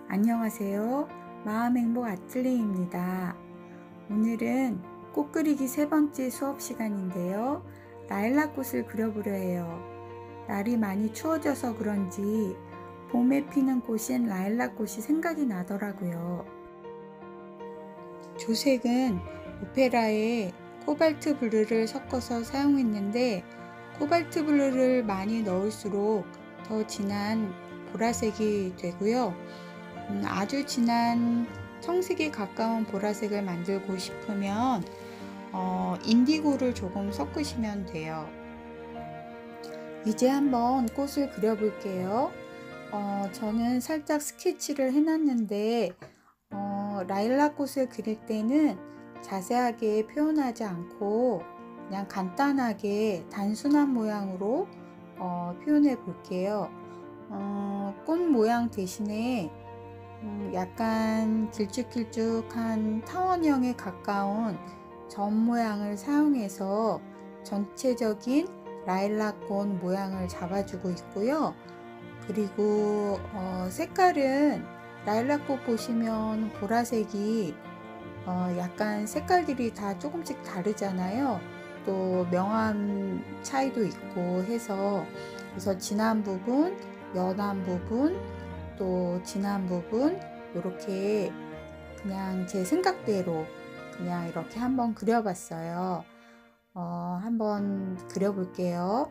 안녕하세요. 마음행복 아틀리입니다. 오늘은 꽃 그리기 세 번째 수업 시간인데요. 라일락 꽃을 그려보려 해요. 날이 많이 추워져서 그런지 봄에 피는 꽃인 라일락 꽃이 생각이 나더라고요. 조색은 오페라에 코발트 블루를 섞어서 사용했는데 코발트 블루를 많이 넣을수록 더 진한 보라색이 되고요. 아주 진한 청색에 가까운 보라색을 만들고 싶으면 인디고를 조금 섞으시면 돼요. 이제 한번 꽃을 그려 볼게요. 저는 살짝 스케치를 해놨는데 라일락 꽃을 그릴 때는 자세하게 표현하지 않고 그냥 간단하게 단순한 모양으로 표현해 볼게요. 꽃 모양 대신에 약간 길쭉길쭉한 타원형에 가까운 점 모양을 사용해서 전체적인 라일락 꽃 모양을 잡아주고 있고요. 그리고 색깔은 라일락 꽃 보시면 보라색이 약간 색깔들이 다 조금씩 다르잖아요. 또 명암 차이도 있고 해서 그래서 진한 부분, 연한 부분, 또 진한 부분 이렇게 그냥 제 생각대로 그냥 이렇게 한번 그려봤어요. 한번 그려볼게요.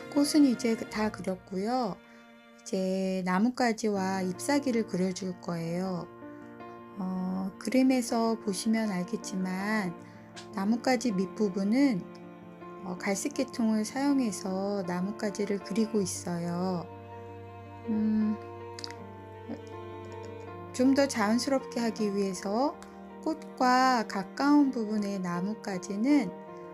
꽃은 이제 다 그렸고요. 이제 나뭇가지와 잎사귀를 그려줄 거예요. 그림에서 보시면 알겠지만 나뭇가지 밑부분은 갈색 계통을 사용해서 나뭇가지를 그리고 있어요. 좀 더 자연스럽게 하기 위해서 꽃과 가까운 부분의 나뭇가지는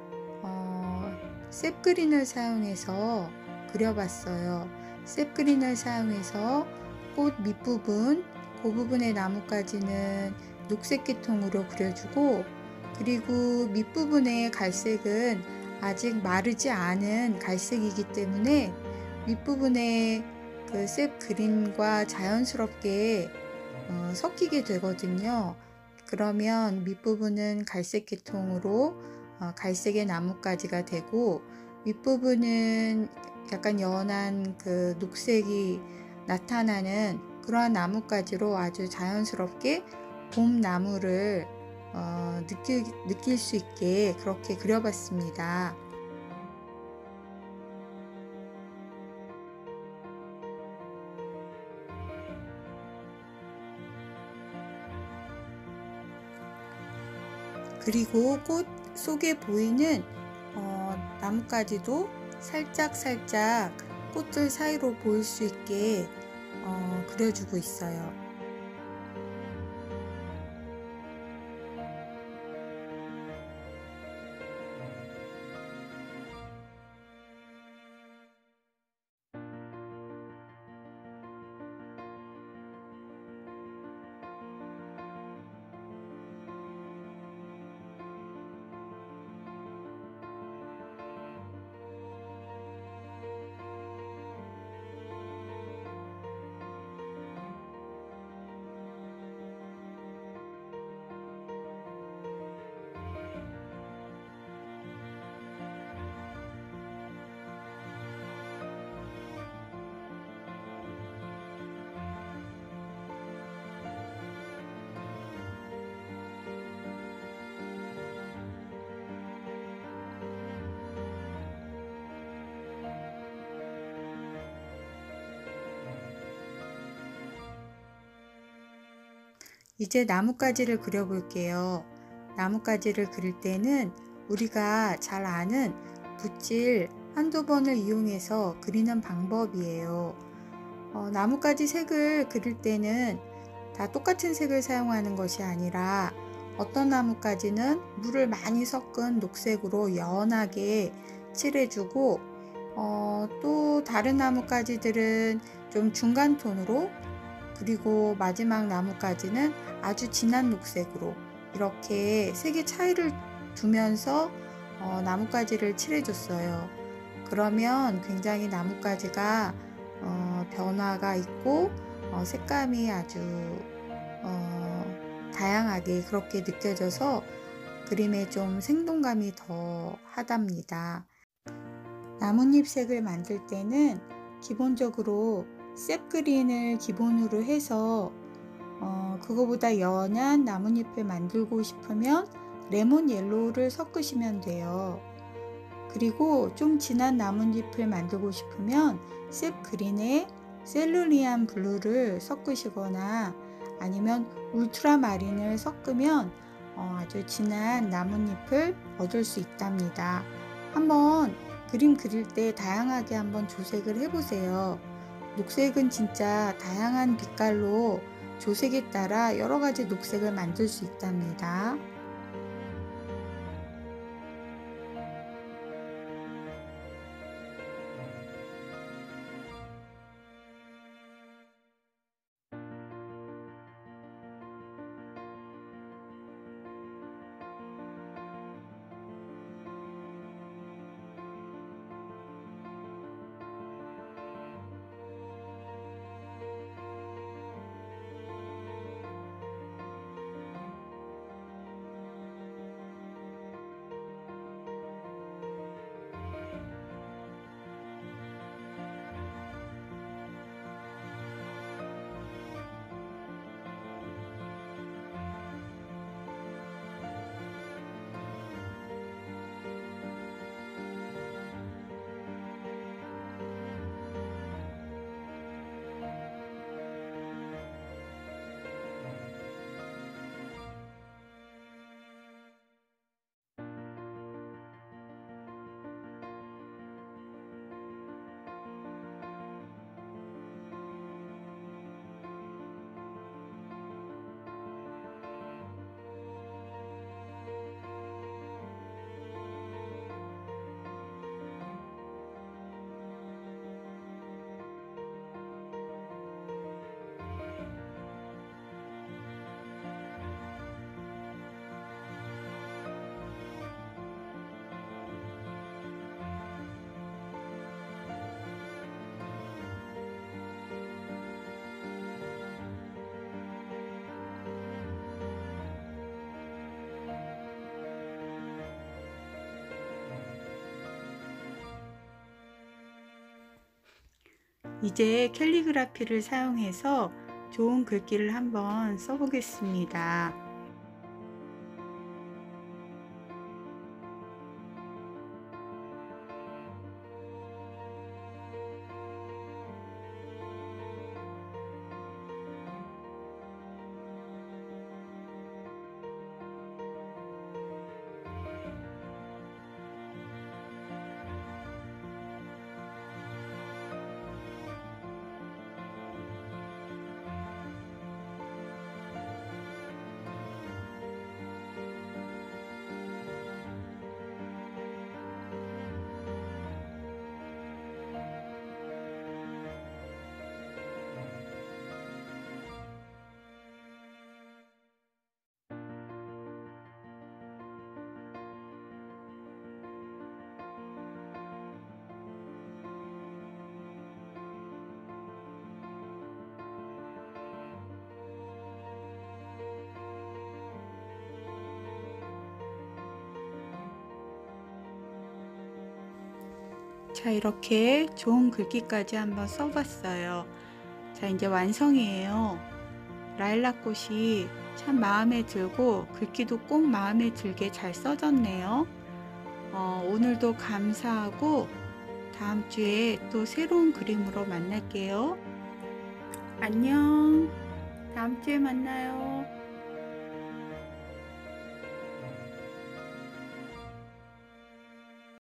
셉그린을 사용해서 그려봤어요. 셉그린을 사용해서 꽃 밑부분, 그 부분의 나뭇가지는 녹색 계통으로 그려주고, 그리고 밑부분의 갈색은 아직 마르지 않은 갈색이기 때문에 밑부분에 그 셉그린과 자연스럽게 섞이게 되거든요. 그러면 밑부분은 갈색 계통으로 갈색의 나뭇가지가 되고, 윗부분은 약간 연한 그 녹색이 나타나는 그러한 나뭇가지로 아주 자연스럽게 봄 나무를 느낄 수 있게 그렇게 그려봤습니다. 그리고 꽃 속에 보이는 나뭇가지도 살짝 꽃들 사이로 보일 수 있게 그려주고 있어요. 이제 나뭇가지를 그려볼게요. 나뭇가지를 그릴 때는 우리가 잘 아는 붓질 한두 번을 이용해서 그리는 방법이에요. 나뭇가지 색을 그릴 때는 다 똑같은 색을 사용하는 것이 아니라, 어떤 나뭇가지는 물을 많이 섞은 녹색으로 연하게 칠해주고, 또 다른 나뭇가지들은 좀 중간 톤으로, 그리고 마지막 나뭇가지는 아주 진한 녹색으로 이렇게 색의 차이를 두면서 나뭇가지를 칠해줬어요. 그러면 굉장히 나뭇가지가 변화가 있고 색감이 아주 다양하게 그렇게 느껴져서 그림에 좀 생동감이 더 하답니다. 나뭇잎색을 만들 때는 기본적으로 셉그린을 기본으로 해서 그거보다 연한 나뭇잎을 만들고 싶으면 레몬 옐로우를 섞으시면 돼요. 그리고 좀 진한 나뭇잎을 만들고 싶으면 셉그린에 셀루리안 블루를 섞으시거나 아니면 울트라마린을 섞으면 아주 진한 나뭇잎을 얻을 수 있답니다. 한번 그림 그릴 때 다양하게 한번 조색을 해보세요. 녹색은 진짜 다양한 빛깔로 조색에 따라 여러 가지 녹색을 만들 수 있답니다. 이제 캘리그라피를 사용해서 좋은 글귀를 한번 써보겠습니다. 자, 이렇게 좋은 글귀까지 한번 써봤어요. 자, 이제 완성이에요. 라일락 꽃이 참 마음에 들고 글귀도 꼭 마음에 들게 잘 써졌네요. 오늘도 감사하고 다음 주에 또 새로운 그림으로 만날게요. 안녕. 다음 주에 만나요.